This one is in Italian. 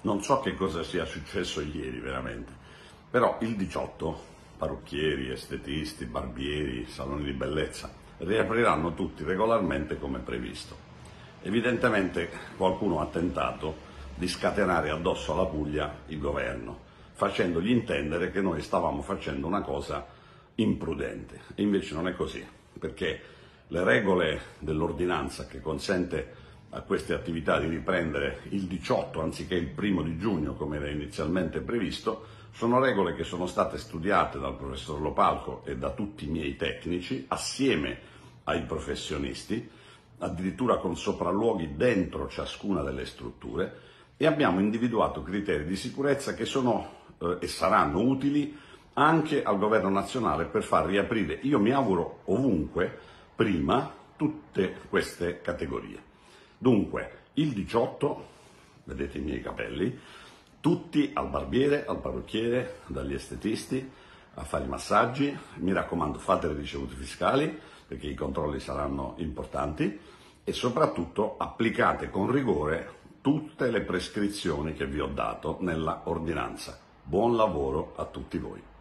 Non so che cosa sia successo ieri veramente, però il 18 parrucchieri, estetisti, barbieri, saloni di bellezza riapriranno tutti regolarmente come previsto. Evidentemente qualcuno ha tentato di scatenare addosso alla Puglia il governo, facendogli intendere che noi stavamo facendo una cosa imprudente. E invece non è così, perché le regole dell'ordinanza che consente a queste attività di riprendere il 18 anziché il 1° giugno come era inizialmente previsto, sono regole che sono state studiate dal professor Lopalco e da tutti i miei tecnici assieme ai professionisti, addirittura con sopralluoghi dentro ciascuna delle strutture, e abbiamo individuato criteri di sicurezza che sono e saranno utili anche al governo nazionale per far riaprire, io mi auguro ovunque, prima tutte queste categorie. Dunque, il 18, vedete i miei capelli, tutti al barbiere, al parrucchiere, dagli estetisti, a fare i massaggi. Mi raccomando, fate le ricevute fiscali, perché i controlli saranno importanti, e soprattutto applicate con rigore tutte le prescrizioni che vi ho dato nella ordinanza. Buon lavoro a tutti voi.